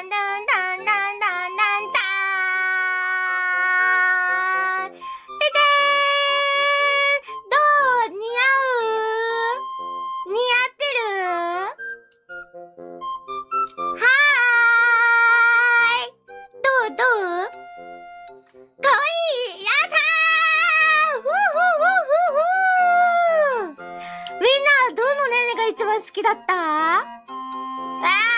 ンダンダンダンダンダンダーン。ててー。どう？似合う？似合ってる？はーい。どう？かわいい。やったー。ふうふうふうふうふう。みんな、どのねねが一番好きだった？あー